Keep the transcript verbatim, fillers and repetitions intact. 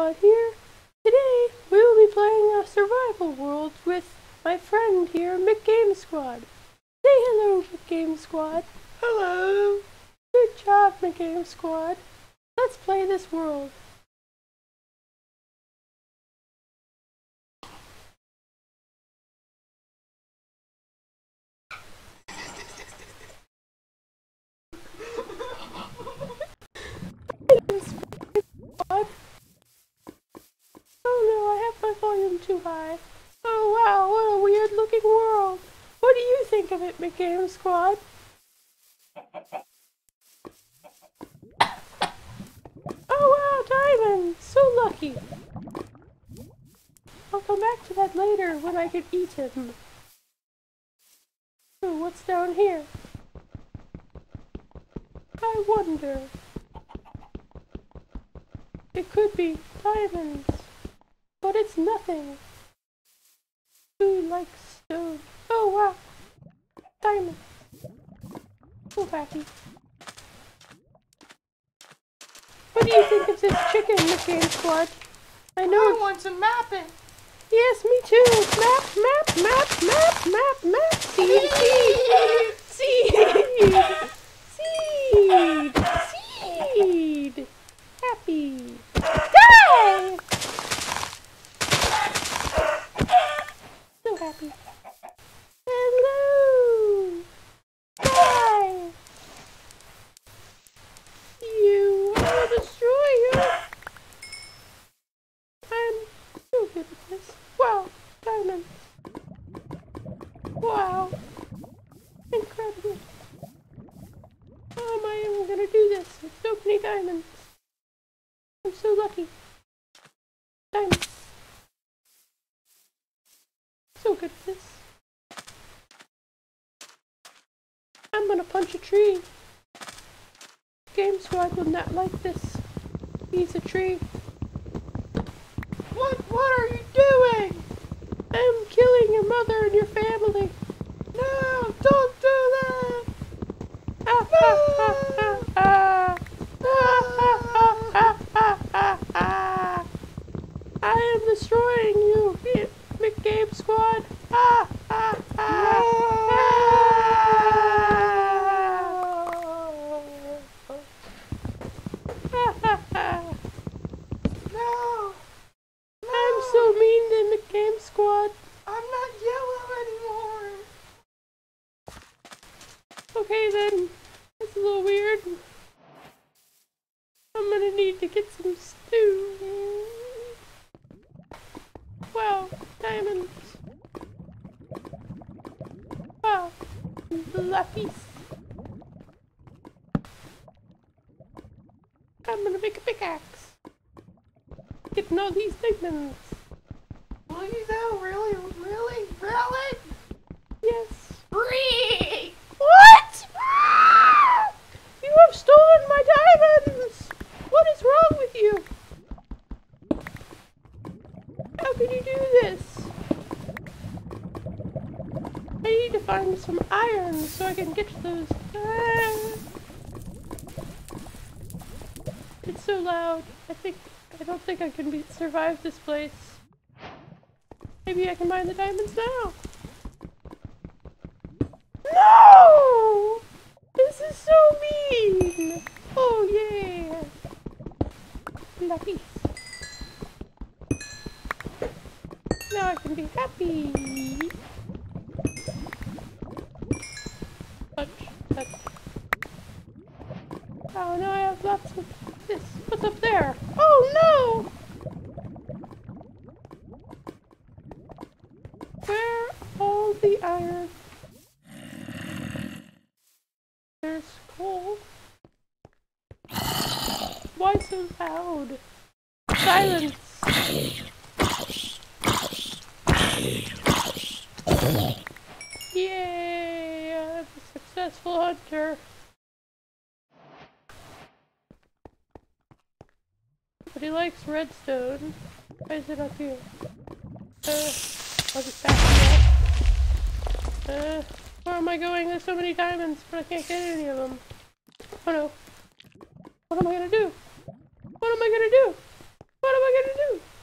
McGameSquad here. Today we will be playing a survival world with my friend here, McGameSquad. Say hello, McGameSquad. Hello. Good job, McGameSquad. Let's play this world. Oh no, I have my volume too high. Oh wow, what a weird looking world. What do you think of it, McGameSquad? Oh wow, diamond! So lucky. I'll come back to that later when I can eat him. Ooh, what's down here? I wonder. It could be diamonds, but it's nothing. Ooh, like stone. Oh wow, diamonds. So happy. What do you think of this chicken, McGameSquad? I know. I want to map it. Yes, me too. Map, map, map, map, map, map. Seed, seed, seed, seed, seed. Happy. Die! So happy. Hello. Die. You, I will destroy you. I'm so good at this. Wow, diamonds. Wow. Incredible. How am I even gonna do this with so many diamonds? I'm so lucky. Diamonds. So good at this. I'm gonna punch a tree. McGameSquad will not like this. He's a tree. What? What are you doing? I'm killing your mother and your family. No! Don't do that! Ah, No! ah, ah, ah, ah, ah, ah, ah, ah, ah. I am destroying you, McGameSquad. Ah, ah, ah. No! I'm so mean to McGameSquad. I'm not yellow anymore. Okay then, that's a little weird. I'm gonna need to get some stew. Wow, diamonds. Wow, lapis. I'm gonna make a pickaxe. Getting all these diamonds. Please, though, really, really, really? Yes. Free! What? You have stolen my diamonds! What is wrong with you? How can you do this? I need to find some iron so I can get to those. Ah. It's so loud. I think I don't think I can be, survive this place. Maybe I can mine the diamonds now. No! This is so mean! Oh yeah! Lapis. Now I can be happy. Touch, touch. Oh, now I have lots of this. What's up there? Oh no! Where all the iron? There's coal. Why so loud? Silence! Yay! I'm a successful hunter. But he likes redstone. Why is it up here? Uh, I'll just back it up. Uh, where am I going? There's so many diamonds, but I can't get any of them. Oh no. What am I gonna do? What am I gonna do? What am I gonna do?